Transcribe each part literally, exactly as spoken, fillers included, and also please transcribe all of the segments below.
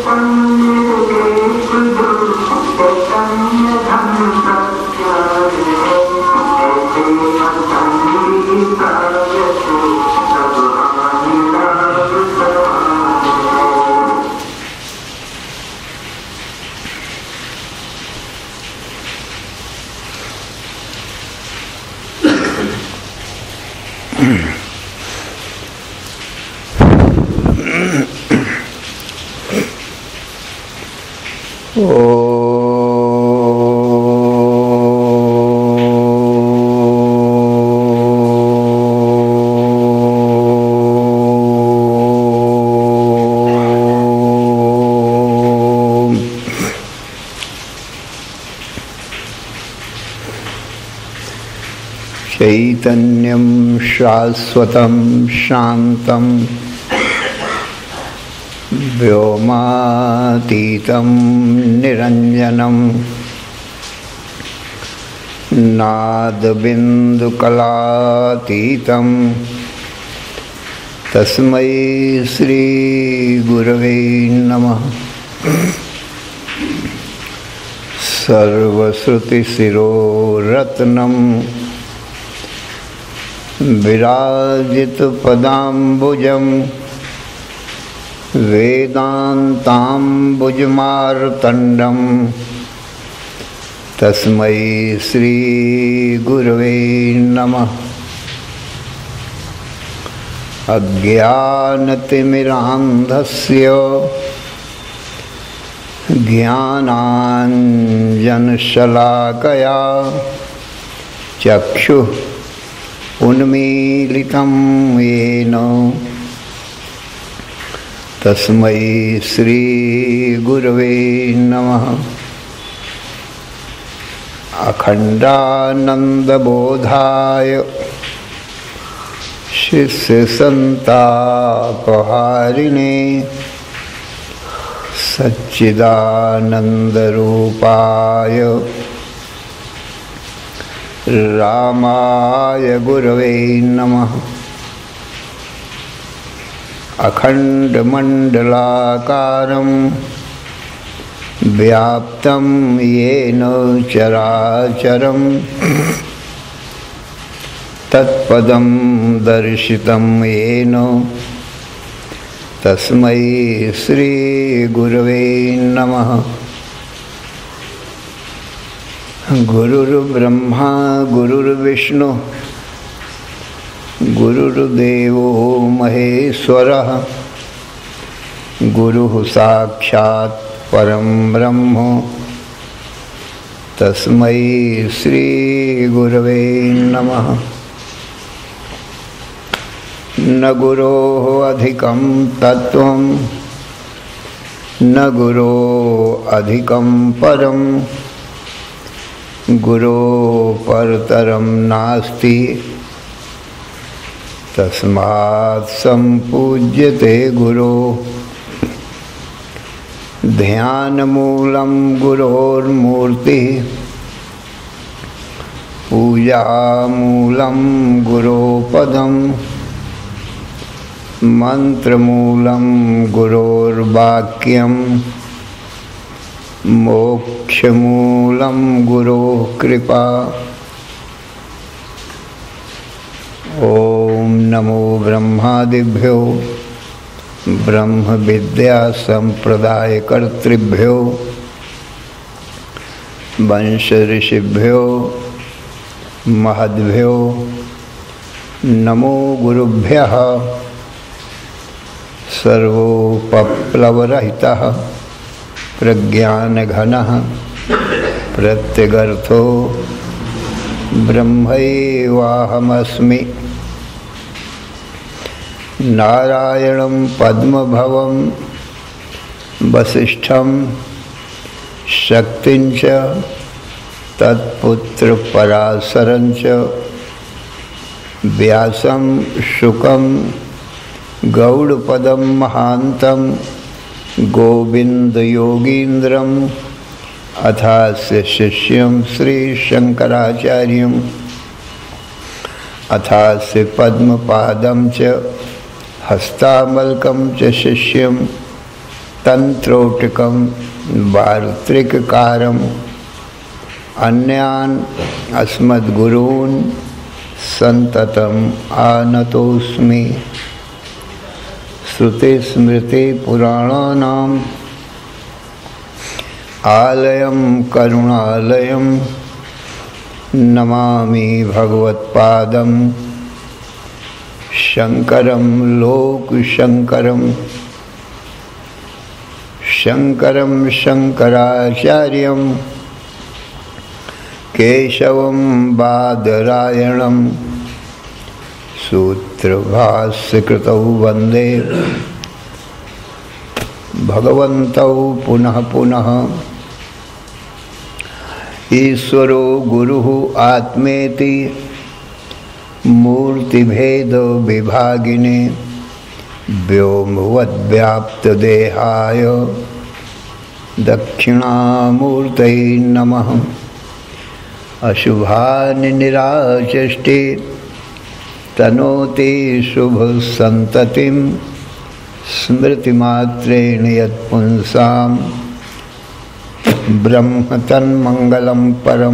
चैतन्यं शाश्वतं शान्तं व्योमातीतं निरञ्जनं नादबिन्दुकलातीतं तस्मै श्रीगुरवे नमः। सर्वश्रुतिशिरोरत्नं विराजितपदाम्बुजं वेदान्ताम्बुजमार्तण्डं तस्मै श्रीगुरवे नमः। अज्ञानतिमिरान्धस्य ज्ञानाञ्जनशलाकया चक्षुः उन्मीलितं येन तस्मै श्रीगुरवे नमः। अखण्डानन्दबोधाय शिष्यसन्तापहारिणे सच्चिदानन्दरूपाय रामाय गुरवे नमः। अखण्डमण्डलाकारं व्याप्तं येन चराचरं तत्पदं दर्शितं येन तस्मै श्रीगुरवे नमः। गुरुर्ब्रह्मा गुरुर्विष्णु गुरुर्देवो महेश्वरः गुरुः साक्षात् परं ब्रह्म तस्मै श्रीगुरवे नमः। न गुरोः अधिकं तत्त्वं न गुरोः अधिकं परं गुरो परतरं नास्ति तस्मात् सम्पूज्यते गुरो। ध्यानमूलं गुरोर्मूर्तिः पूजामूलं गुरोपदं मंत्रमूलं गुरोर्वाक्यं मोक्षमूलं गुरोः कृपा। ओम नमो ब्रह्मादिभ्यो ब्रह्म विद्या संप्रदाय कर्तृभ्यो वंश ऋषिभ्यो महद्भ्यो नमो गुरुभ्यः। सर्वोपप्लवरहितः प्रज्ञानघनः प्रत्यगर्थो ब्रह्मैवाहमस्मि। नारायणं पद्मभवं वसिष्ठं शक्तिं च तत्पुत्रपराशरं च व्यासं शुकं गौड़पदं महान्तं गोविन्दयोगीन्द्रम् अथास्य शिष्यं श्रीशंकराचार्यम् अथास्य पद्मपादं च हस्तामलकं च शिष्यं तंत्रोटिकम वार्त्रिककारम अन्यान अस्मद्गुरून् संततम आनतोस्मि। श्रुति स्मृति पुराणानाम आलयम करुणालयम नमामि भगवत्पादम शंकरम लोक शंकरम शंकरम शंकराचार्यम केशवम बादरायणम सूत्रभाष्यकृतौ वंदे भगवन्तौ पुनः पुनः। ईश्वरो गुरुः आत्मेति मूर्तिभेद विभागिने व्योमवद्व्याप्तदेहाय दक्षिणामूर्तये नमः। अशुभानि निराचष्टे तनोति शुभ संततिं स्मृतिमात्रेण यत्पुंसां ब्रह्म तन्मंगलं परम।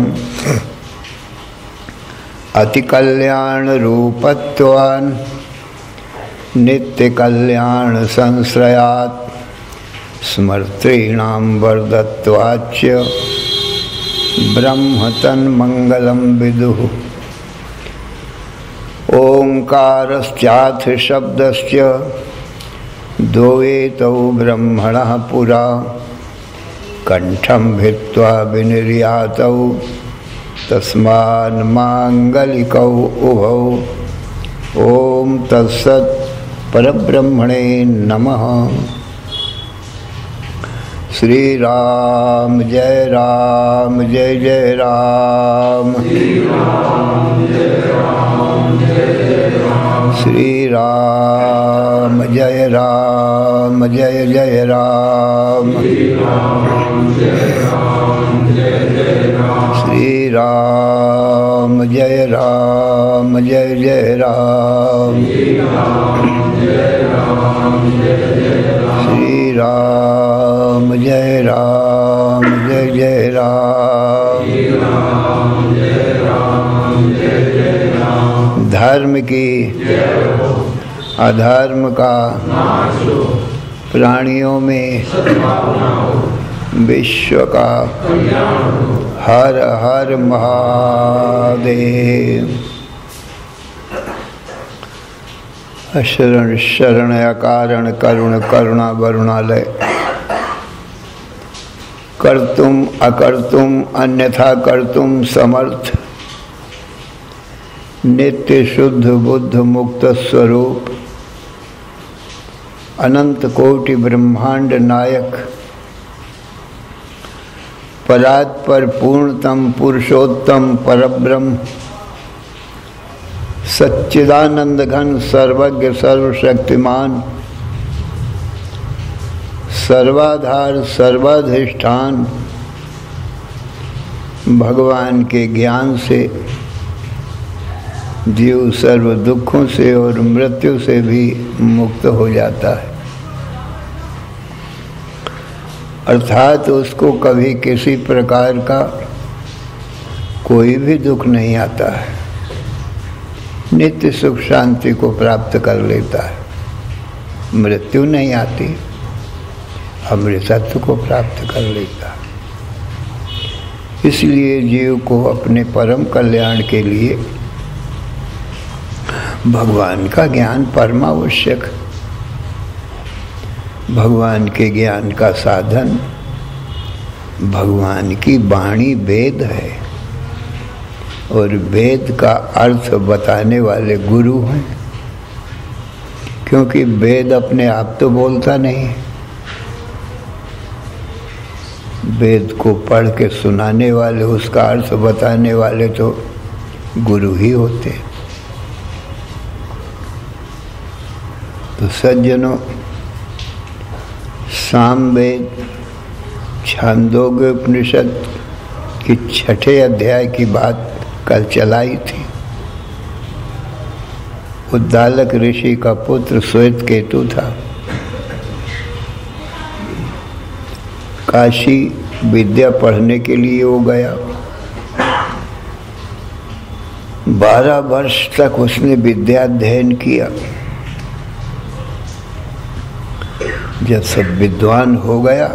अतिकल्याण रूपत्वान् नित्यकल्याण संश्रयात् स्मर्तॄणां वरदत्वाच्च ब्रह्म तन्मंगलं विदुः। ओंकारश्चाथ शब्दस्य द्वैतौ ब्रह्मणः पुरा कंठं भित्त्वा विनिर्यातौ तस्मान् मांगलिकौ उभौ। ओम तत्सत् परब्रह्मणे नमः। श्री राम जय राम जय जय राम। श्री राम जय राम जय जय राम। श्री राम जय राम जय जय राम। श्री राम जय राम जय जय राम। श्री राम जय राम जय जय राम। श्री राम जय राम जय जय राम। श्री राम जय राम जय जय राम। धर्म की अधर्म का प्राणियों में विश्व का हर हर महादेव। शरण शरण अकारण करुण करुणा वरुणालय। कर्तुम अकर्तुम अन्यथा कर्तुम समर्थ नित्य शुद्ध बुद्ध मुक्त स्वरूप अनंत कोटि ब्रह्मांड नायक परात्पर पूर्णतम पुरुषोत्तम परब्रह्म सच्चिदानंद घन सर्वज्ञ सर्वशक्तिमान सर्वाधार सर्वाधिष्ठान भगवान के ज्ञान से जीव सर्व दुखों से और मृत्यु से भी मुक्त हो जाता है। अर्थात उसको कभी किसी प्रकार का कोई भी दुख नहीं आता है। नित्य सुख शांति को प्राप्त कर लेता है। मृत्यु नहीं आती, अमृतत्व को प्राप्त कर लेता है। इसलिए जीव को अपने परम कल्याण के लिए भगवान का ज्ञान परमावश्यक। भगवान के ज्ञान का साधन भगवान की वाणी वेद है और वेद का अर्थ बताने वाले गुरु हैं। क्योंकि वेद अपने आप तो बोलता नहीं, वेद को पढ़ के सुनाने वाले, उसका अर्थ बताने वाले तो गुरु ही होते। तो सज्जनों, सामवेद छांदोग्य उपनिषद की छठे अध्याय की बात कल चलाई थी। उद्दालक ऋषि का पुत्र श्वेत केतु था। काशी विद्या पढ़ने के लिए वो गया। बारह वर्ष तक उसने विद्या अध्ययन किया। जब सब विद्वान हो गया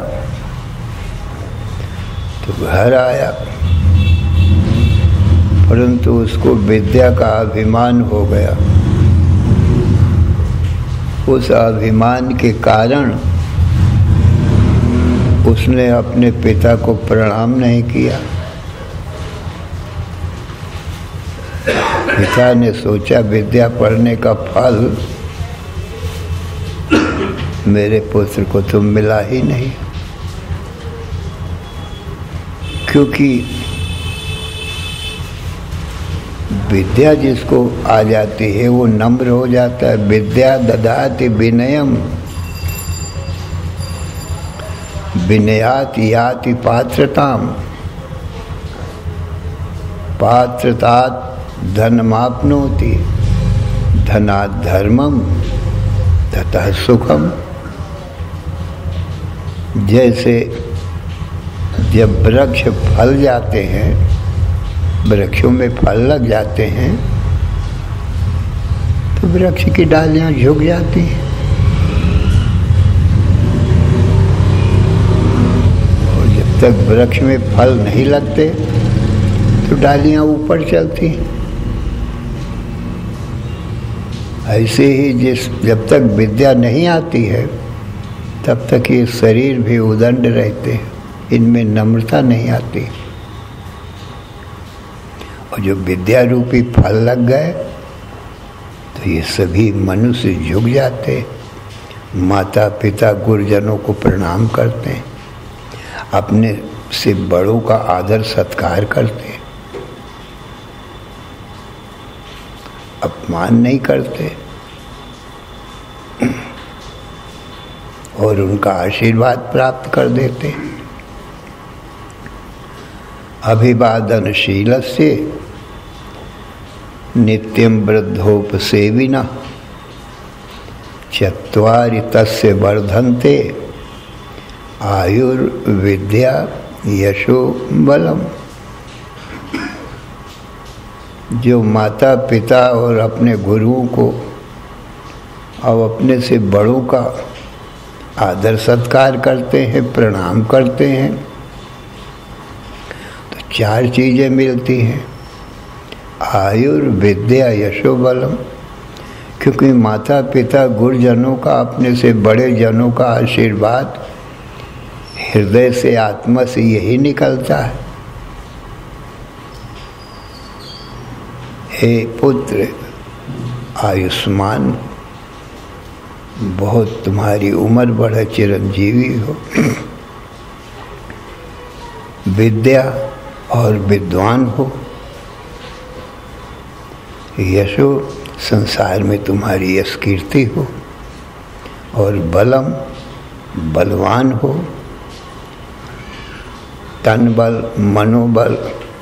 तो घर आया, परंतु उसको विद्या का अभिमान हो गया। उस अभिमान के कारण उसने अपने पिता को प्रणाम नहीं किया। पिता ने सोचा विद्या पढ़ने का फल मेरे पुत्र को तो मिला ही नहीं, क्योंकि विद्या जिसको आ जाती है वो नम्र हो जाता है। विद्या ददाति विनयम, विनयात याति पात्रताम, पात्रतात धनमाप्नोति, धनात् धर्मम, ततः सुखम। जैसे जब वृक्ष फल जाते हैं, वृक्षों में फल लग जाते हैं तो वृक्ष की डालियां झुक जाती हैं और जब तक वृक्ष में फल नहीं लगते तो डालियां ऊपर चलती हैं। ऐसे ही जिस जब तक विद्या नहीं आती है तब तक ये शरीर भी उदंड रहते हैं, इनमें नम्रता नहीं आती। और जो विद्या रूपी फल लग गए तो ये सभी मनुष्य झुक जाते, माता पिता गुरुजनों को प्रणाम करते, अपने से बड़ों का आदर सत्कार करते, अपमान नहीं करते और उनका आशीर्वाद प्राप्त कर देते। अभिवादनशीलस्य नित्यं वृद्धोपसेविनः चत्वारि तस्य वर्धन्ते आयुर्विद्या यशो बलम। जो माता पिता और अपने गुरुओं को और अपने से बड़ों का आदर सत्कार करते हैं, प्रणाम करते हैं, तो चार चीज़ें मिलती हैं। आयुर्विद्या यशो बलम, क्योंकि माता पिता गुरुजनों का, अपने से बड़े जनों का आशीर्वाद हृदय से, आत्मा से यही निकलता है। हे पुत्र आयुष्मान, बहुत तुम्हारी उम्र बढ़े, चिरंजीवी हो। विद्या और विद्वान हो। यशो, संसार में तुम्हारी यश कीर्ति हो। और बलम, बलवान हो। तन बल, मनोबल,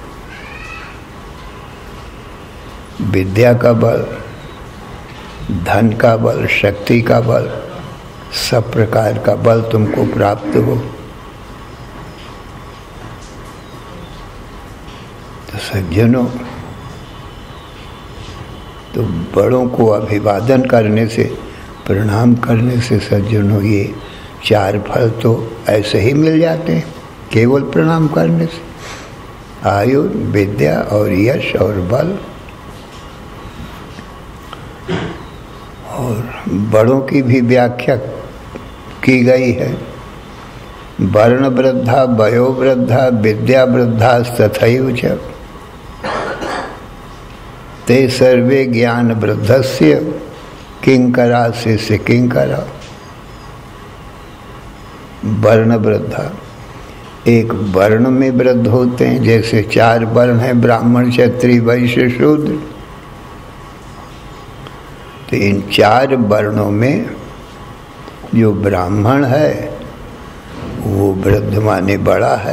विद्या का बल, धन का बल, शक्ति का बल, सब प्रकार का बल तुमको प्राप्त हो। तो सज्जनों, तो बड़ों को अभिवादन करने से, प्रणाम करने से सज्जनों ये चार फल तो ऐसे ही मिल जाते हैं, केवल प्रणाम करने से। आयु, विद्या और यश और बल। और बड़ों की भी व्याख्या की गई है। वर्ण वृद्धा, वयो वृद्धा, विद्या वृद्धा तथैव च ते सर्वे ज्ञान वृद्धस्य किंकरा शिष्य किंकरा। वर्ण वृद्धा, एक वर्ण में वृद्ध होते हैं, जैसे चार वर्ण हैं, ब्राह्मण क्षत्रिय वैश्य शूद्र। तो इन चार वर्णों में जो ब्राह्मण है वो वृद्ध माने बड़ा है,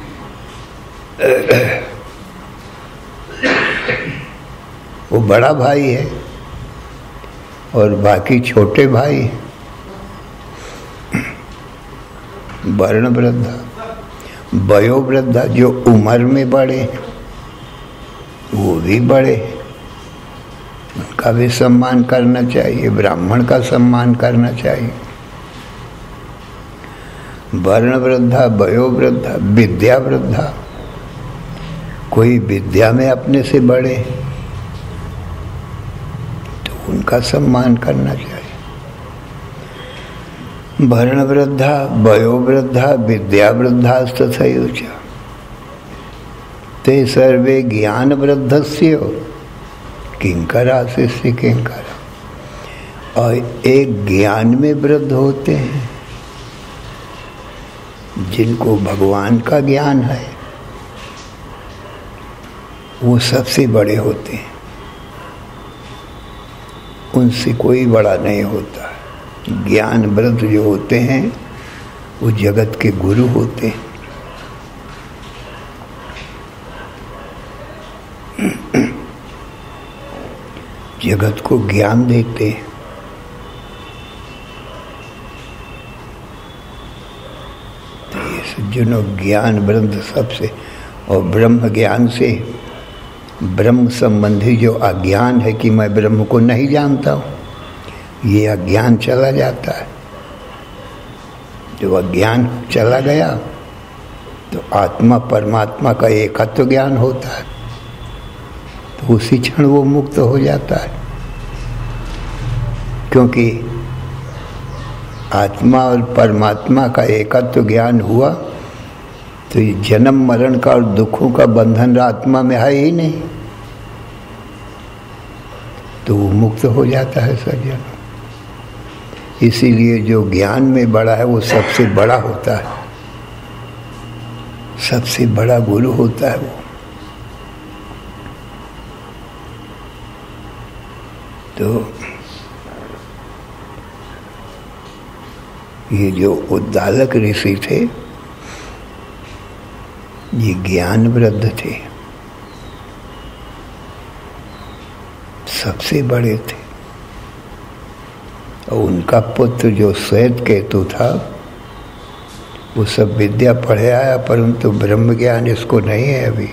वो बड़ा भाई है और बाकी छोटे भाई हैं। वर्ण वृद्धा। वयोवृद्धा जो उम्र में बड़े हैं वो भी बड़े हैं, उनका भी सम्मान करना चाहिए, ब्राह्मण का सम्मान करना चाहिए। वर्ण वृद्धा, वयोवृद्धा, विद्या वृद्धा, कोई विद्या में अपने से बड़े तो उनका सम्मान करना चाहिए। वर्ण वृद्धा, वयोवृद्धा, विद्या वृद्धास्तथैव च ते सर्वे ज्ञान वृद्धस्य किंकरा शिष्य किंकरा। और एक ज्ञान में वृद्ध होते हैं जिनको भगवान का ज्ञान है, वो सबसे बड़े होते हैं, उनसे कोई बड़ा नहीं होता। ज्ञान वृद्ध जो होते हैं वो जगत के गुरु होते हैं। जगत को ज्ञान देते हैं। तो ये सज्जनों ज्ञान वृद्ध सबसे, और ब्रह्म ज्ञान से ब्रह्म संबंधी जो अज्ञान है कि मैं ब्रह्म को नहीं जानता हूँ, ये अज्ञान चला जाता है। जब अज्ञान चला गया तो आत्मा परमात्मा का एकत्व ज्ञान होता है, तो उसी क्षण वो मुक्त हो जाता है। क्योंकि आत्मा और परमात्मा का एकत्व ज्ञान हुआ तो ये जन्म मरण का और दुखों का बंधन आत्मा में है ही नहीं, तो वो मुक्त हो जाता है सज्जन। इसीलिए जो ज्ञान में बड़ा है वो सबसे बड़ा होता है, सबसे बड़ा गुरु होता है वो। तो ये जो उद्दालक ऋषि थे ये ज्ञान वृद्ध थे, सबसे बड़े थे। और उनका पुत्र जो श्वेत केतु था वो सब विद्या पढ़े आया, परंतु ब्रह्म ज्ञान इसको नहीं है अभी,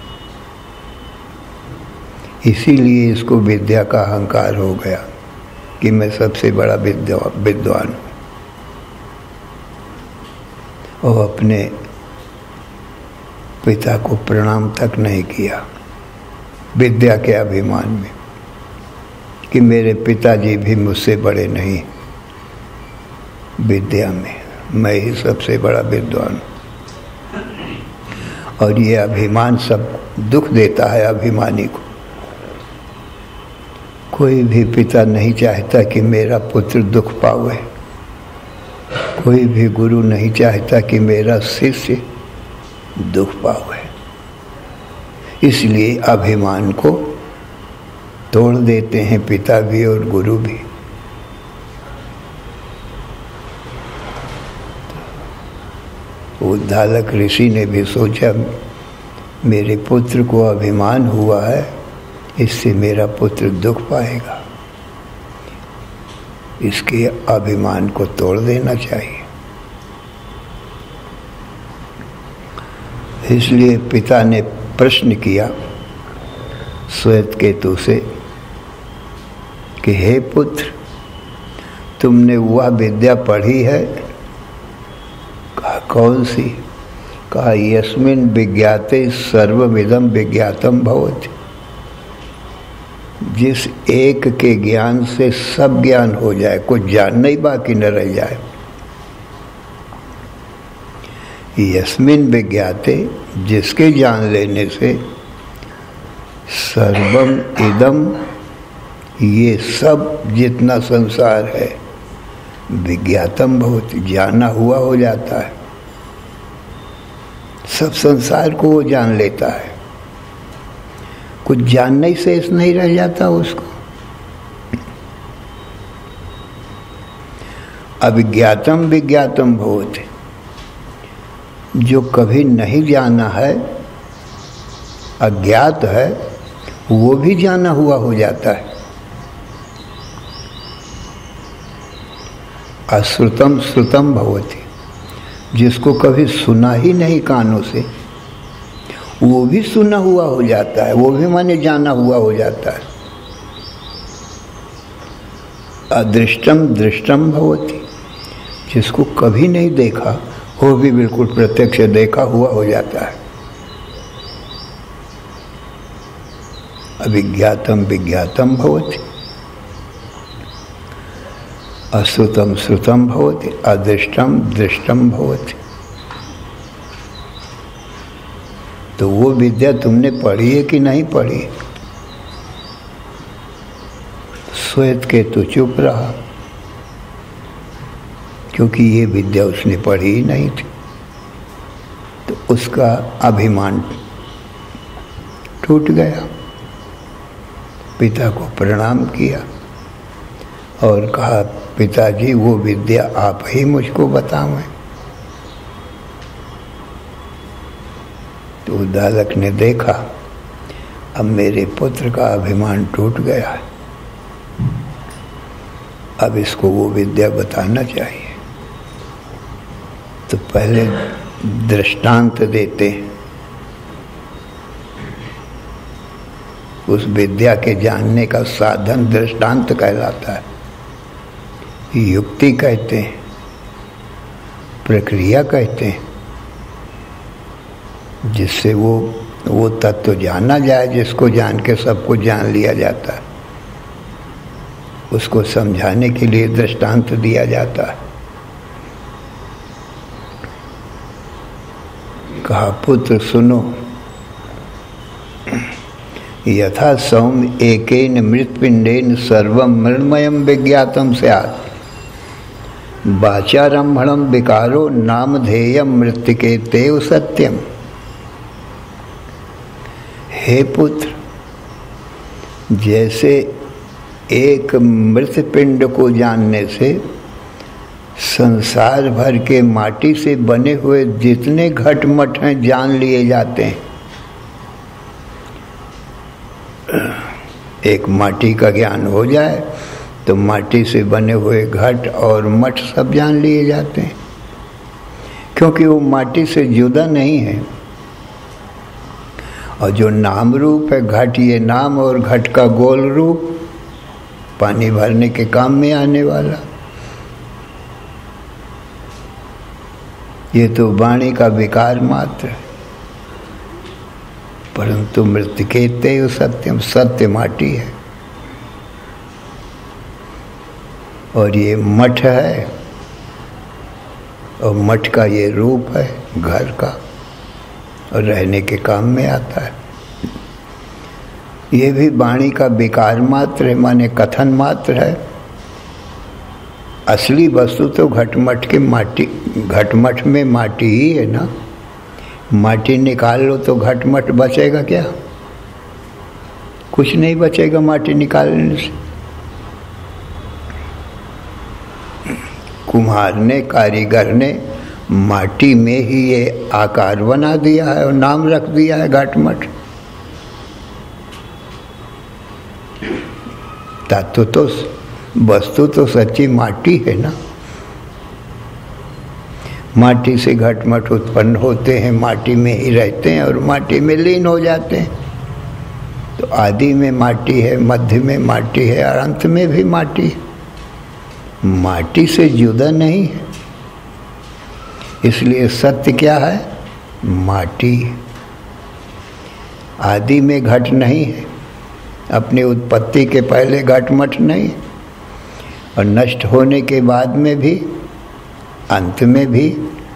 इसीलिए इसको विद्या का अहंकार हो गया कि मैं सबसे बड़ा विद्या विद्वान हूँ। और अपने पिता को प्रणाम तक नहीं किया विद्या के अभिमान में कि मेरे पिताजी भी मुझसे बड़े नहीं विद्या में, मैं ही सबसे बड़ा विद्वान हूँ। और ये अभिमान सब दुख देता है अभिमानी को। कोई भी पिता नहीं चाहता कि मेरा पुत्र दुख पावे, कोई भी गुरु नहीं चाहता कि मेरा शिष्य दुख पावे। इसलिए अभिमान को तोड़ देते हैं पिता भी और गुरु भी। उद्दालक ऋषि ने भी सोचा मेरे पुत्र को अभिमान हुआ है, इससे मेरा पुत्र दुख पाएगा, इसके अभिमान को तोड़ देना चाहिए। इसलिए पिता ने प्रश्न किया श्वेत केतु से कि हे पुत्र, तुमने वह विद्या पढ़ी है? कहा कौन सी? कहा यस्मिन् विज्ञाते सर्वविदं विज्ञातम भवति, जिस एक के ज्ञान से सब ज्ञान हो जाए, कुछ जानना ही बाकी न रह जाए। यस्मिन् विज्ञाते, जिसके जान लेने से सर्वम इदम, ये सब जितना संसार है, विज्ञातम भवति, जाना हुआ हो जाता है। सब संसार को वो जान लेता है, कुछ जानने ही शेष नहीं रह जाता उसको। अविज्ञातम विज्ञातम भवति, जो कभी नहीं जाना है, अज्ञात है, वो भी जाना हुआ हो जाता है। अश्रुतम श्रुतम भवति, जिसको कभी सुना ही नहीं कानों से, वो भी सुना हुआ हो जाता है, वो भी माने जाना हुआ हो जाता है। अदृष्टम दृष्टम भवति, जिसको कभी नहीं देखा वो भी बिल्कुल प्रत्यक्ष देखा हुआ हो जाता है। अविज्ञातम विज्ञातम भवति, अश्रुतम श्रुतम भवति, अदृष्टम दृष्टम भवति। तो वो विद्या तुमने पढ़ी है कि नहीं पढ़ी? श्वेत के तो चुप रहा, क्योंकि ये विद्या उसने पढ़ी ही नहीं थी। तो उसका अभिमान टूट गया। पिता को प्रणाम किया और कहा, पिताजी वो विद्या आप ही मुझको बतावें। तो बालक ने देखा, अब मेरे पुत्र का अभिमान टूट गया है, अब इसको वो विद्या बताना चाहिए। तो पहले दृष्टांत देते हैं। उस विद्या के जानने का साधन दृष्टांत कहलाता है, युक्ति कहते हैं, प्रक्रिया कहते हैं, जिससे वो वो तत्व जाना जाए, जिसको जान के सबको जान लिया जाता है। उसको समझाने के लिए दृष्टांत दिया जाता है। कहा, पुत्र सुनो, यथा सौम्य एकेन मृतपिंडेन सर्वं मृण्मयं विज्ञातम स्यात्, वाचारंभणं विकारो नामधेयं मृत्तिके तेव सत्यम। हे पुत्र, जैसे एक मृत पिंड को जानने से संसार भर के माटी से बने हुए जितने घटमट हैं जान लिए जाते हैं। एक माटी का ज्ञान हो जाए तो माटी से बने हुए घट और मठ सब जान लिए जाते हैं, क्योंकि वो माटी से जुदा नहीं है। और जो नाम रूप है घट, ये नाम और घट का गोल रूप, पानी भरने के काम में आने वाला, ये तो वाणी का विकार मात्र है। परंतु मृत्तिके तेव सत्यम, सत्य माटी है। और ये मठ है, और मठ का ये रूप है घर का, और रहने के काम में आता है। ये भी वाणी का विकार मात्र है, माने कथन मात्र है। असली वस्तु तो घटमट के माटी, घटमट में माटी ही है ना। माटी निकाल लो तो घटमट बचेगा क्या? कुछ नहीं बचेगा माटी निकालने से। कुम्हार ने, कारीगर ने माटी में ही ये आकार बना दिया है और नाम रख दिया है घटमट। तत्व तो, वस्तु तो सच्ची माटी है ना। माटी से घटमट उत्पन्न होते हैं, माटी में ही रहते हैं और माटी में लीन हो जाते हैं। तो आदि में माटी है, मध्य में माटी है और अंत में भी माटी है। माटी से जुदा नहीं है। इसलिए सत्य क्या है? माटी। आदि में घट नहीं है, अपनी उत्पत्ति के पहले घटमट नहीं, और नष्ट होने के बाद में भी, अंत में भी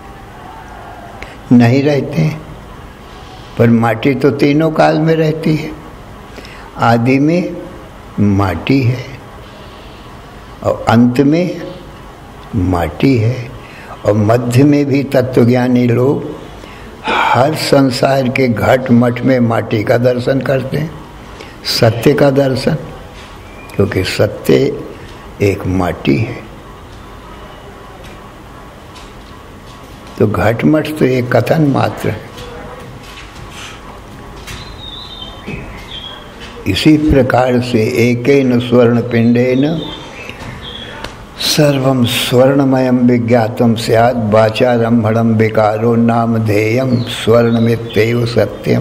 नहीं रहते हैं। पर माटी तो तीनों काल में रहती है। आदि में माटी है और अंत में माटी है, और मध्य में भी तत्वज्ञानी लोग हर संसार के घट मठ में माटी का दर्शन करते हैं, सत्य का दर्शन, क्योंकि सत्य एक माटी है। तो घट मठ तो एक कथन मात्र है। इसी प्रकार से एकेन स्वर्ण पिंडेन सर्वं स्वर्णमयं विज्ञातं स्यात् वाचारम्भणं विकारो नामधेयं स्वर्णमित्येव सत्यम।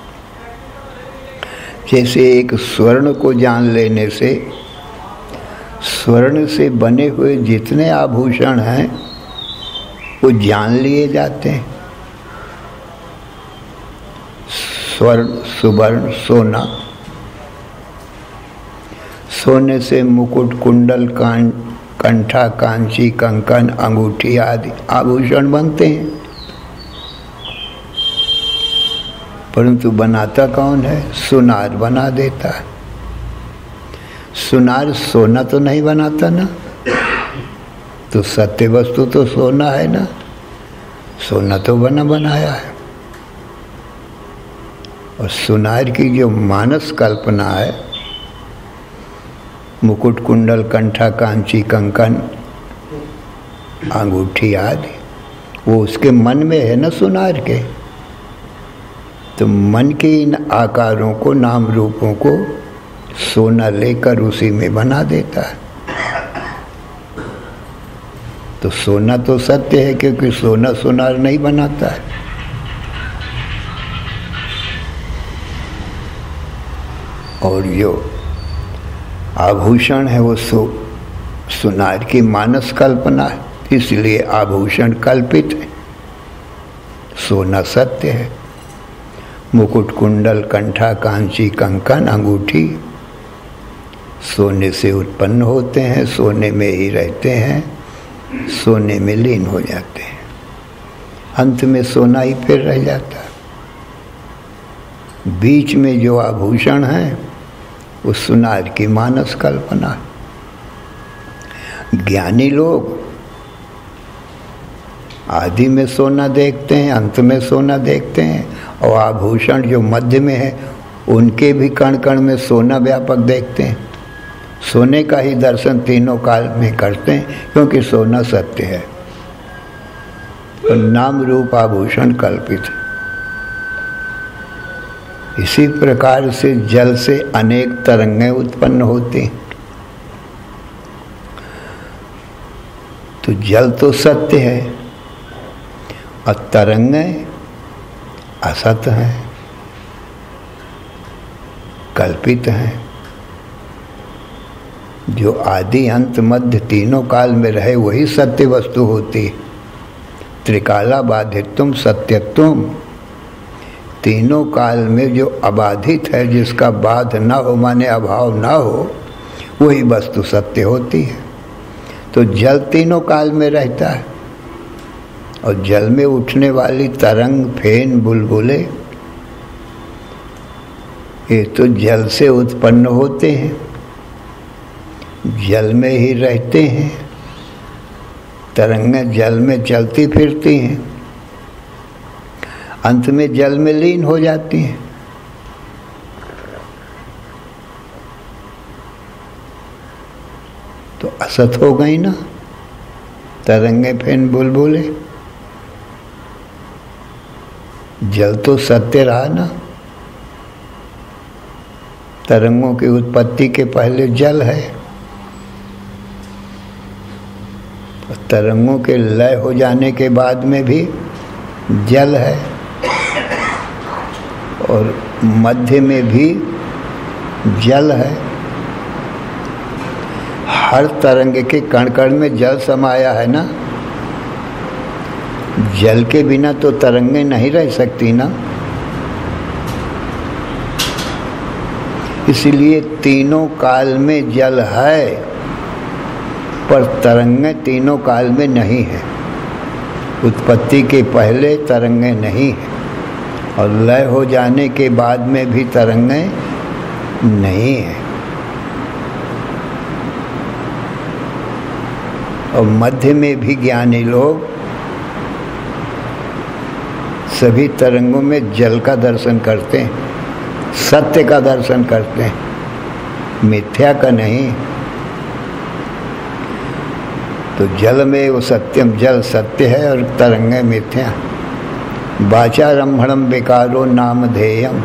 जैसे एक स्वर्ण को जान लेने से स्वर्ण से बने हुए जितने आभूषण हैं वो जान लिए जाते हैं। स्वर्ण, सुवर्ण, सोना, सोने से मुकुट, कुंडल, कान कंठा, कांची, कंकन, अंगूठी आदि आभूषण बनते हैं। परंतु बनाता कौन है? सुनार बना देता है। सुनार सोना तो नहीं बनाता ना, तो सत्य वस्तु तो सोना है ना, सोना तो बना बनाया है। और सुनार की जो मानस कल्पना है, मुकुट, कुंडल, कंठा, कांची, कंकन, अंगूठी आदि, वो उसके मन में है ना सुनार के। तो मन के इन आकारों को, नाम रूपों को सोना लेकर उसी में बना देता है। तो सोना तो सत्य है, क्योंकि सोना सुनार नहीं बनाता है। और जो आभूषण है वो सो सुनार की मानस कल्पना है, इसलिए आभूषण कल्पित है, सोना सत्य है। मुकुट, कुंडल, कंठा, कांची, कंकन, अंगूठी सोने से उत्पन्न होते हैं, सोने में ही रहते हैं, सोने में लीन हो जाते हैं, अंत में सोना ही फिर रह जाता है। बीच में जो आभूषण है वो सुनार की मानस कल्पना है। ज्ञानी लोग आदि में सोना देखते हैं, अंत में सोना देखते हैं, और आभूषण जो मध्य में है उनके भी कण कण में सोना व्यापक देखते हैं। सोने का ही दर्शन तीनों काल में करते हैं, क्योंकि सोना सत्य है और नाम रूप आभूषण कल्पित है। इसी प्रकार से जल से अनेक तरंगें उत्पन्न होती हैं। तो जल तो सत्य है और तरंगें असत हैं, कल्पित हैं। जो आदि अंत मध्य तीनों काल में रहे वही सत्य वस्तु होती है। त्रिकाला बाधित्वम सत्यत्वम, तीनों काल में जो अबाधित है, जिसका बाध न हो माने अभाव न हो, वही वस्तु सत्य होती है। तो जल तीनों काल में रहता है, और जल में उठने वाली तरंग, फेन, बुलबुले, ये तो जल से उत्पन्न होते हैं, जल में ही रहते हैं। तरंगें जल में चलती फिरती हैं, अंत में जल में लीन हो जाती हैं। तो असत हो गई ना तरंगें, फेन, बुलबुले। जल तो सत्य रहा ना। तरंगों की उत्पत्ति के पहले जल है, तरंगों के लय हो जाने के बाद में भी जल है, और मध्य में भी जल है। हर तरंग के कण कण में जल समाया है ना। जल के बिना तो तरंगें नहीं रह सकती ना। इसलिए तीनों काल में जल है, पर तरंगें तीनों काल में नहीं है। उत्पत्ति के पहले तरंगें नहीं है, और लय हो जाने के बाद में भी तरंगें नहीं है। और मध्य में भी ज्ञानी लोग सभी तरंगों में जल का दर्शन करते हैं, सत्य का दर्शन करते हैं, मिथ्या का नहीं। तो जल में वो सत्यम, जल सत्य है और तरंगें मिथ्या। वाचारम्भणम विकारो नामधेयम,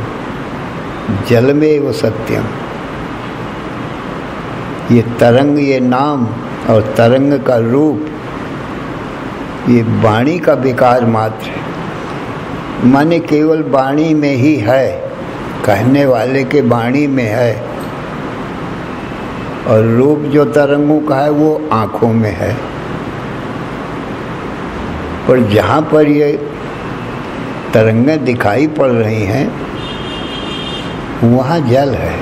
जल में वो सत्यम। ये तरंग, ये नाम और तरंग का रूप ये वाणी का विकार मात्र है, माने केवल वाणी में ही है, कहने वाले के वाणी में है, और रूप जो तरंगों का है वो आँखों में है। पर जहाँ पर ये तरंगें दिखाई पड़ रही हैं वहाँ जल है,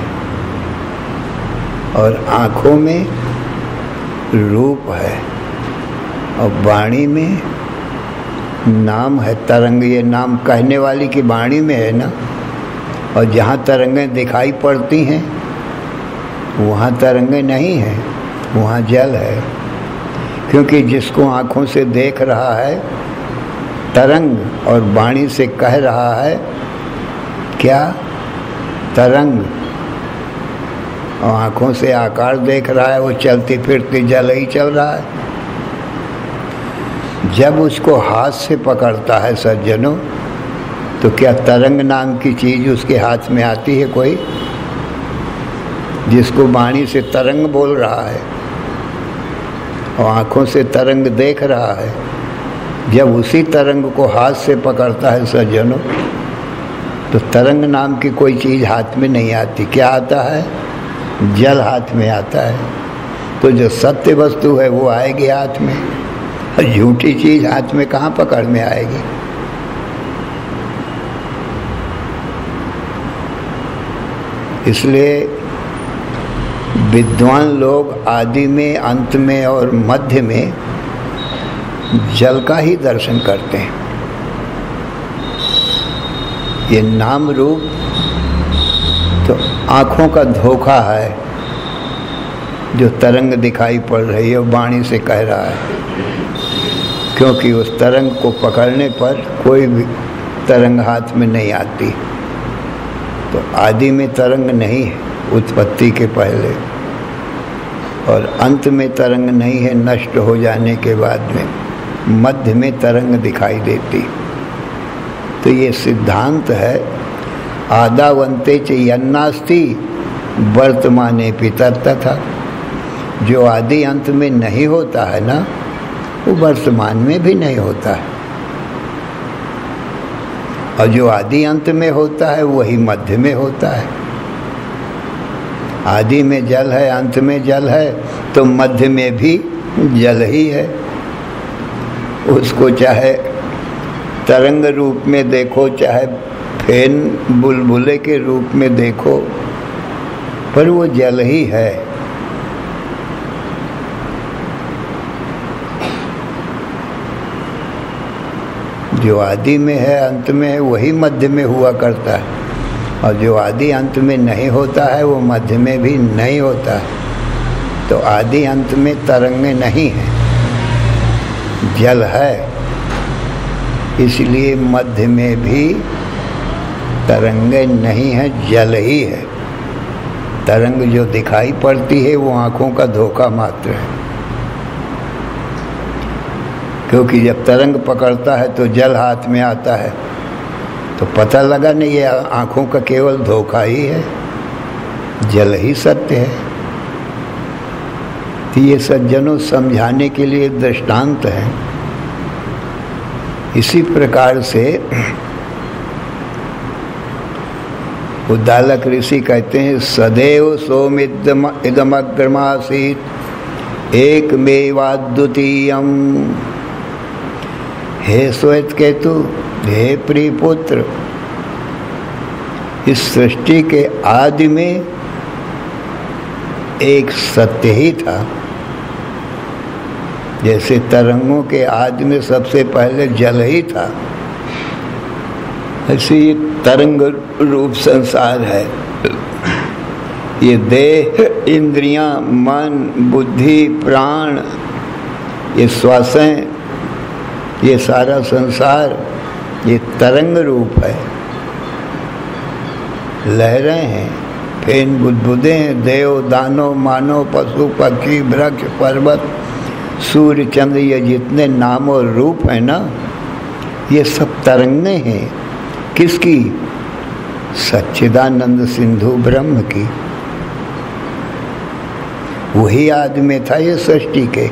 और आँखों में रूप है, और वाणी में नाम है। तरंग ये नाम कहने वाली की वाणी में है ना, और जहाँ तरंगें दिखाई पड़ती हैं वहाँ तरंगें नहीं हैं, वहाँ जल है। क्योंकि जिसको आँखों से देख रहा है तरंग, और वाणी से कह रहा है क्या? तरंग। और आँखों से आकार देख रहा है, वो चलती फिरती जल ही चल रहा है। जब उसको हाथ से पकड़ता है सज्जनों, तो क्या तरंग नाम की चीज उसके हाथ में आती है कोई? जिसको वाणी से तरंग बोल रहा है और आँखों से तरंग देख रहा है, जब उसी तरंग को हाथ से पकड़ता है सज्जनों, तो तरंग नाम की कोई चीज़ हाथ में नहीं आती। क्या आता है? जल हाथ में आता है। तो जो सत्य वस्तु है वो आएगी हाथ में, और झूठी चीज़ हाथ में कहाँ पकड़ में आएगी? इसलिए विद्वान लोग आदि में, अंत में और मध्य में जल का ही दर्शन करते हैं। ये नाम रूप तो आँखों का धोखा है, जो तरंग दिखाई पड़ रही है वाणी से कह रहा है, क्योंकि उस तरंग को पकड़ने पर कोई भी तरंग हाथ में नहीं आती। तो आदि में तरंग नहीं है उत्पत्ति के पहले, और अंत में तरंग नहीं है नष्ट हो जाने के बाद में। मध्य में तरंग दिखाई देती। तो ये सिद्धांत है आदावंते च यन्नास्ति वर्तमाने पितर तथा। जो आदि अंत में नहीं होता है ना, वो वर्तमान में भी नहीं होता है, और जो आदि अंत में होता है वही मध्य में होता है। आदि में जल है, अंत में जल है, तो मध्य में भी जल ही है। उसको चाहे तरंग रूप में देखो, चाहे फेन बुलबुले के रूप में देखो, पर वो जल ही है। जो आदि में है, अंत में है, वही मध्य में हुआ करता है, और जो आदि अंत में नहीं होता है वो मध्य में भी नहीं होता है। तो आदि अंत में तरंगें नहीं हैं, जल है। इसलिए मध्य में भी तरंगें नहीं हैं, जल ही है। तरंग जो दिखाई पड़ती है वो आँखों का धोखा मात्र है, क्योंकि जब तरंग पकड़ता है तो जल हाथ में आता है, तो पता लगा नहीं ये आँखों का केवल धोखा ही है, जल ही सत्य है। तो ये सज्जनों समझाने के लिए दृष्टांत है। इसी प्रकार से उद्दालक ऋषि कहते हैं सदैव सोमिदम इदमग्रमासीत एकमेवाद्वितीयम्। हे श्वेत केतु, हे प्रिय पुत्र, इस सृष्टि के आदि में एक सत्य ही था। जैसे तरंगों के आदि में सबसे पहले जल ही था, ऐसे ये तरंग रूप संसार है। ये देह, इंद्रियां, मन, बुद्धि, प्राण, ये श्वासें, ये सारा संसार ये तरंग रूप है। लहरें हैं, फेन बुदबुदे हैं, देव, दानव, मानव, पशु, पक्षी, वृक्ष, पर्वत, सूर्य, चंद्र, ये जितने नाम और रूप हैं ना, ये सब तरंगें हैं। किसकी? सच्चिदानंद सिंधु ब्रह्म की। वही आदि में था ये सृष्टि के,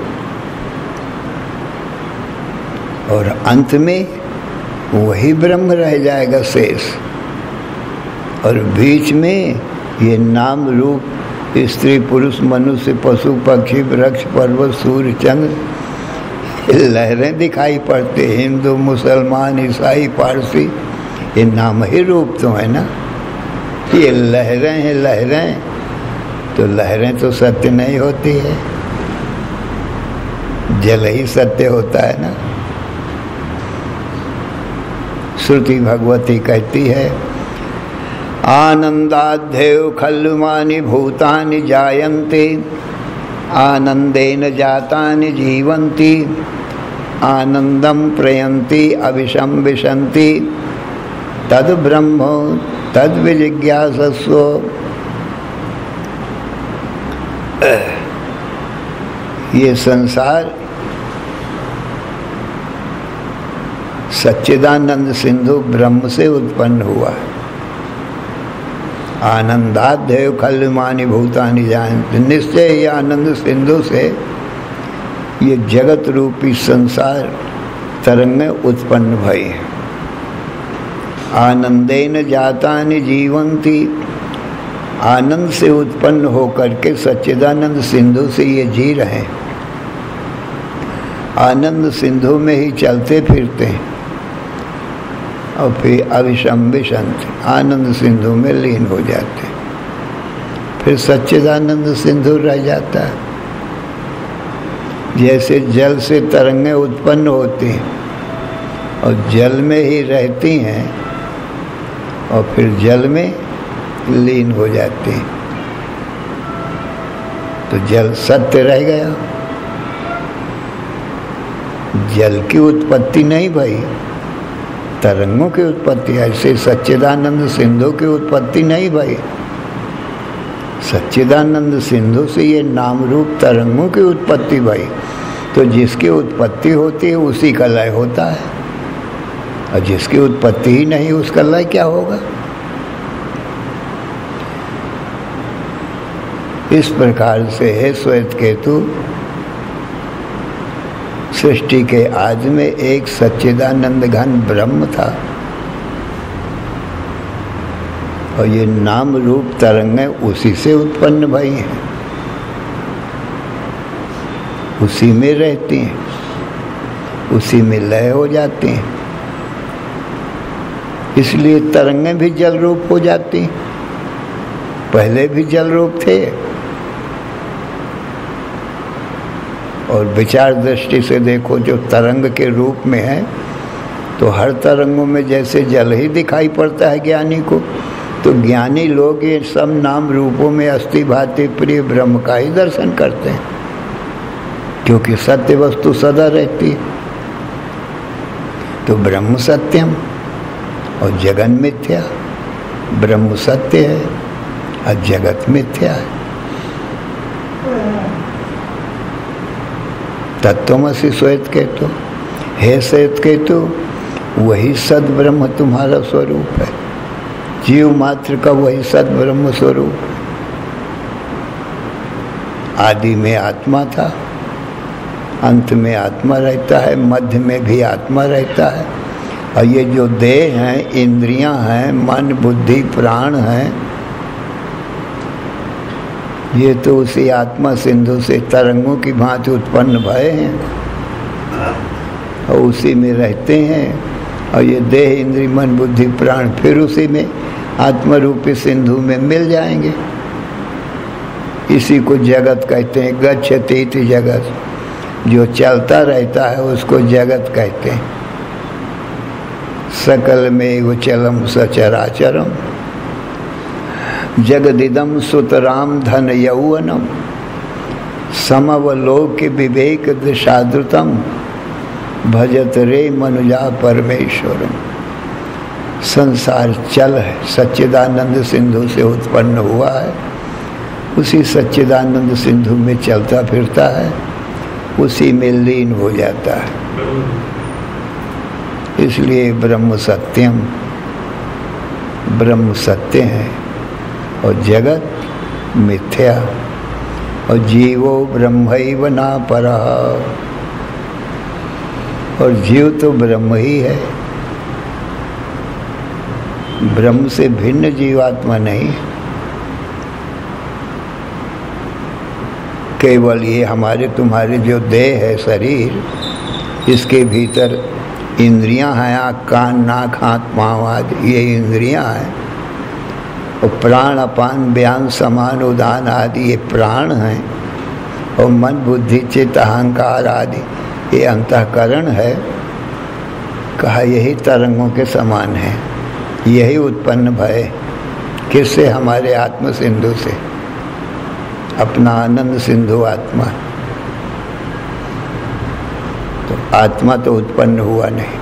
और अंत में वही ब्रह्म रह जाएगा शेष। और बीच में ये नाम रूप स्त्री पुरुष मनुष्य पशु पक्षी वृक्ष पर्वत सूर्य चंद्र लहरें दिखाई पड़ते, हिंदू मुसलमान ईसाई पारसी, ये नाम ही रूप तो है ना। ये लहरें हैं लहरें, तो लहरें तो सत्य नहीं होती है, जल ही सत्य होता है ना। श्रुति भगवती कहती है आनंदाध्येव खल्लुमानि भूतानि जायन्ते आनंदेन जातानि जीवन्ति आनंदम प्रयन्ति अविशं विशन्ति तद ब्रह्म तद विजिज्ञासस्व। ये संसार सच्चिदानंद सिंधु ब्रह्म से उत्पन्न हुआ है। आनंदाध्येव खल्लुमानि भूतानि जायन्ते, निश्चय ये आनंद सिंधु से ये जगत रूपी संसार तरंगें उत्पन्न भई है। आनंदेन जातानि जीवन्ति, आनंद से उत्पन्न होकर के सच्चिदानंद सिंधु से ये जी रहे हैं। आनंद सिंधु में ही चलते फिरते हैं और फिर अविशं विशन्ति, आनंद सिंधु में लीन हो जाते हैं। फिर सच्चिदानंद सिंधु रह जाता है। जैसे जल से तरंगें उत्पन्न होती हैं और जल में ही रहती हैं और फिर जल में लीन हो जाती हैं, तो जल सत्य रह गया। जल की उत्पत्ति नहीं भई, तरंगों की उत्पत्ति। ऐसे सच्चिदानंद सिंधु की उत्पत्ति नहीं भई, सच्चिदानंद सिंधु से ये नाम रूप तरंगों की उत्पत्ति भई। तो जिसकी उत्पत्ति होती है उसी का लय होता है, और जिसकी उत्पत्ति ही नहीं उसका लय क्या होगा। इस प्रकार से है श्वेत केतु, सृष्टि के आदि में एक सच्चिदानंद घन ब्रह्म था, और ये नाम रूप तरंगें उसी से उत्पन्न भई हैं, उसी में रहती हैं, उसी में लय हो जाती हैं। इसलिए तरंगें भी जल रूप हो जाती हैं, पहले भी जल रूप थे। और विचार दृष्टि से देखो, जो तरंग के रूप में है तो हर तरंगों में जैसे जल ही दिखाई पड़ता है ज्ञानी को, तो ज्ञानी लोग ये सब नाम रूपों में अस्थि भाति प्रिय ब्रह्म का ही दर्शन करते हैं, क्योंकि सत्य वस्तु सदा रहती है। तो ब्रह्म सत्यम और जगन मिथ्या, ब्रह्म सत्य है और जगत मिथ्या है। तत्वमसि श्वेत केतु, हे श्वेत केतु, वही सद ब्रह्म तुम्हारा स्वरूप है, जीव मात्र का वही सद ब्रह्म स्वरूप है। आदि में आत्मा था, अंत में आत्मा रहता है, मध्य में भी आत्मा रहता है। और ये जो देह हैं, इंद्रियां हैं, मन बुद्धि प्राण हैं, ये तो उसी आत्मा सिंधु से तरंगों की भांति उत्पन्न भये हैं और उसी में रहते हैं। और ये देह इंद्रिय मन बुद्धि प्राण फिर उसी में आत्मा रूपी सिंधु में मिल जाएंगे। इसी को जगत कहते हैं, गच्छति इति जगत, जो चलता रहता है उसको जगत कहते हैं। सकल में वो चलम सचराचरम जगदिदम सुतराम धन यौवनम समवलोक विवेक दृशादृतम भजत रे मनुजा परमेश्वरम। संसार चल है, सच्चिदानंद सिंधु से उत्पन्न हुआ है, उसी सच्चिदानंद सिंधु में चलता फिरता है, उसी में लीन हो जाता है। इसलिए ब्रह्म सत्यम, ब्रह्म सत्य है और जगत मिथ्या। और जीवो ब्रह्मैव न परः, और जीव तो ब्रह्म ही है, ब्रह्म से भिन्न जीवात्मा नहीं। केवल ये हमारे तुम्हारे जो देह है, शरीर, इसके भीतर इंद्रियां हैं, आँख कान नाक हाथ पाँव आदि, ये इंद्रियां हैं। और प्राण अपान व्यान समान उदान आदि ये प्राण हैं। और मन बुद्धि चित्त अहंकार आदि ये अंतःकरण है। कहा यही तरंगों के समान है, यही उत्पन्न भय। किससे? हमारे आत्म सिंधु से, अपना आनंद सिंधु आत्मा। तो आत्मा तो उत्पन्न हुआ नहीं,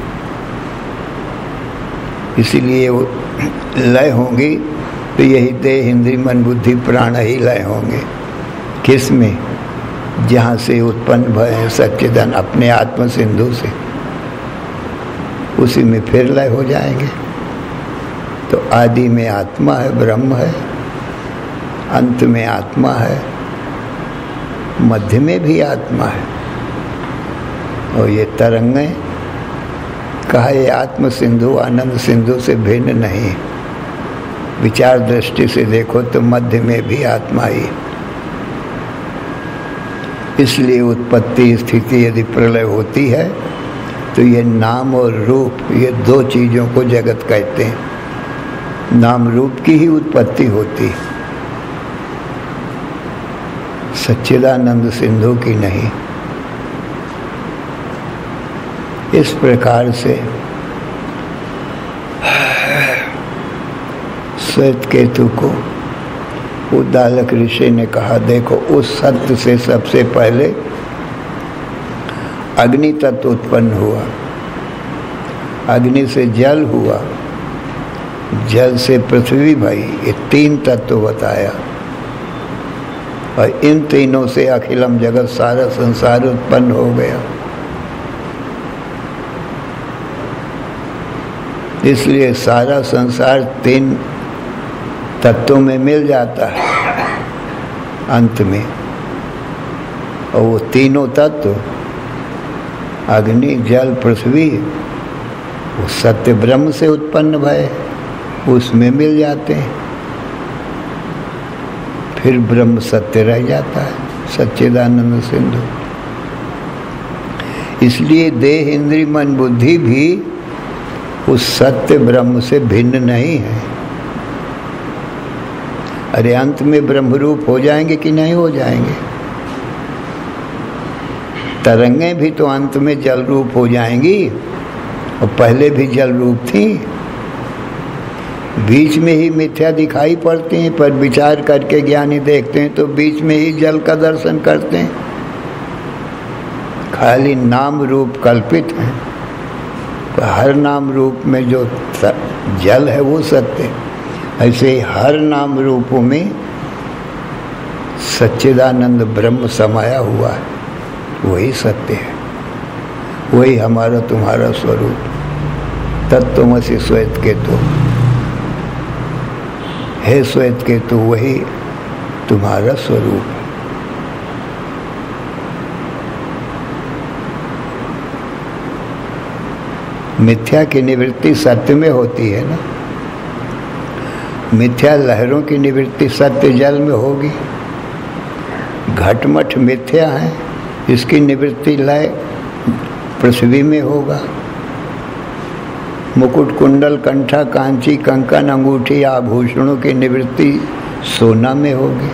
इसीलिए वो लय होंगी तो यही देह इंद्रिय मन बुद्धि प्राण ही लय होंगे। किस में? जहाँ से उत्पन्न भय है सच्चिदानंद, अपने आत्म सिंधु से, उसी में फिर लय हो जाएंगे। तो आदि में आत्मा है, ब्रह्म है, अंत में आत्मा है, मध्य में भी आत्मा है। और ये तरंगें, कहा ये आत्म सिंधु आनंद सिंधु से भिन्न नहीं। विचार दृष्टि से देखो तो मध्य में भी आत्मा ही। इसलिए उत्पत्ति स्थिति यदि प्रलय होती है तो ये नाम और रूप, ये दो चीज़ों को जगत कहते हैं। नाम रूप की ही उत्पत्ति होती, सच्चिदानंद सिंधु की नहीं। इस प्रकार से श्वेत केतु को उद्दालक ऋषि ने कहा, देखो उस सत्य से सबसे पहले अग्नि तत्व उत्पन्न हुआ, अग्नि से जल हुआ, जल से पृथ्वी भई, ये तीन तत्व बताया। और इन तीनों से अखिलम जगत, सारा संसार उत्पन्न हो गया। इसलिए सारा संसार तीन तत्वों में मिल जाता है अंत में। और वो तीनों तत्व अग्नि जल पृथ्वी, वो सत्य ब्रह्म से उत्पन्न भय, उसमें मिल जाते हैं। फिर ब्रह्म सत्य रह जाता है, सच्चिदानंद सिंधु। इसलिए देह इंद्रिय मन बुद्धि भी उस सत्य ब्रह्म से भिन्न नहीं है। अरे अंत में ब्रह्म रूप हो जाएंगे कि नहीं हो जाएंगे? तरंगें भी तो अंत में जल रूप हो जाएंगी, और पहले भी जल रूप थी। बीच में ही मिथ्या दिखाई पड़ती हैं, पर विचार करके ज्ञानी देखते हैं तो बीच में ही जल का दर्शन करते हैं। खाली नाम रूप कल्पित है, तो हर नाम रूप में जो जल है वो सत्य है। ऐसे हर नाम रूपों में सच्चिदानंद ब्रह्म समाया हुआ है, वही सत्य है, वही हमारा तुम्हारा स्वरूप। तत्त्वमसि श्वेत केतु, हे श्वेत केतु, वही तुम्हारा स्वरूप है। मिथ्या की निवृत्ति सत्य में होती है ना। मिथ्या लहरों की निवृत्ति सत्य जल में होगी। घटमठ मिथ्या है, इसकी निवृत्ति लय पृथ्वी में होगा। मुकुट कुंडल कंठा कांची कंकन अंगूठी आभूषणों की निवृत्ति सोना में होगी।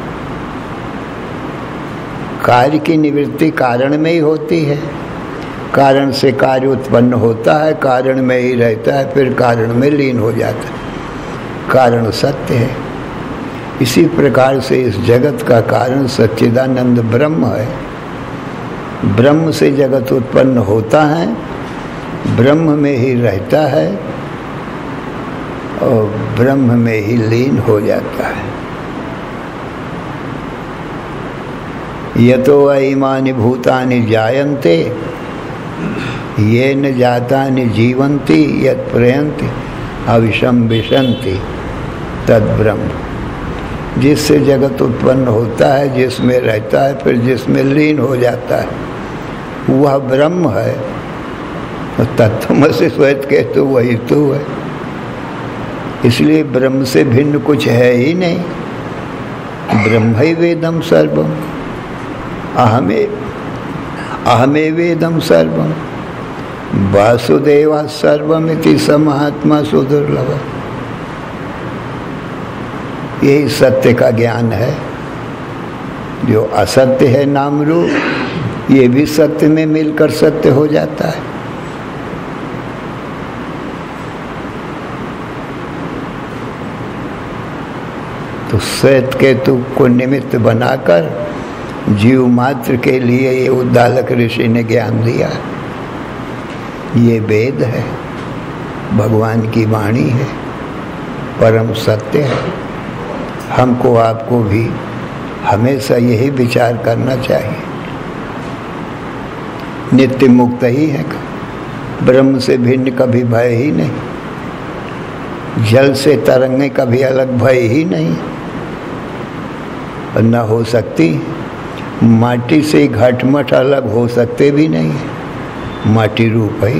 कार्य की निवृत्ति कारण में ही होती है। कारण से कार्य उत्पन्न होता है, कारण में ही रहता है, फिर कारण में लीन हो जाता है। कारण सत्य है। इसी प्रकार से इस जगत का कारण सच्चिदानंद ब्रह्म है। ब्रह्म से जगत उत्पन्न होता है, ब्रह्म में ही रहता है और ब्रह्म में ही लीन हो जाता है। यतो इमानि भूतानि जायन्ते येन जातानि जीवन्ति यत् प्रयन्ति अविषम विशन्ति तद्ब्रह्म। जिससे जगत उत्पन्न होता है, जिसमें रहता है, फिर जिसमें लीन हो जाता है, वह ब्रह्म है। तत्वमसि श्वेत केतु वही तो है। इसलिए ब्रह्म से भिन्न कुछ है ही नहीं। ब्रह्मैवेदं सर्वम, अहमे अहमेवेदं सर्वम, वासुदेवा सर्वमिति स महात्मा सुदुर्लभ। यही सत्य का ज्ञान है। जो असत्य है नाम रूप, ये भी सत्य में मिलकर सत्य हो जाता है। तो श्वेत केतु को निमित्त बनाकर जीव मात्र के लिए ये उद्दालक ऋषि ने ज्ञान दिया। ये वेद है, भगवान की वाणी है, परम सत्य है। हमको आपको भी हमेशा यही विचार करना चाहिए। नित्य मुक्त ही है, ब्रह्म से भिन्न कभी भय ही नहीं, जल से तरंगे कभी अलग भय ही नहीं, न हो सकती। माटी से घटमट अलग हो सकते भी नहीं, माटी रूप है।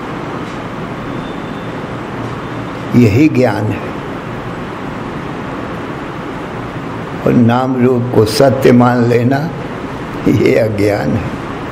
यही ज्ञान है। और नाम रूप को सत्य मान लेना ये अज्ञान है।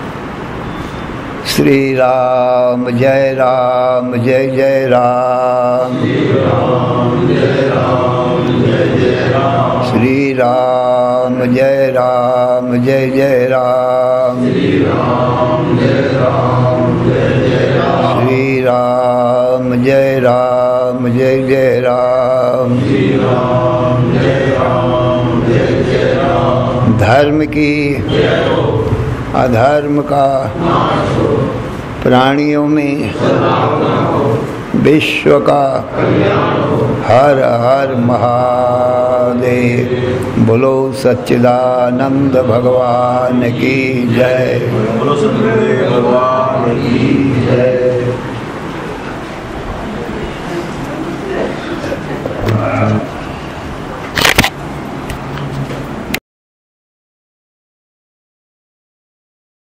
श्री राम जय राम जय जय राम, श्री राम जय राम जय जय राम, श्री राम जय राम जय जय राम, श्री राम जय राम जय जय राम, श्री राम जय राम जय जय राम, श्री राम जय राम जय जय राम। धर्म की अधर्म का प्राणियों में विश्व का हर हर महादेव। बोलो सच्चिदानंद भगवान की जय, बोलो सच्चिदानंद भगवान की जय।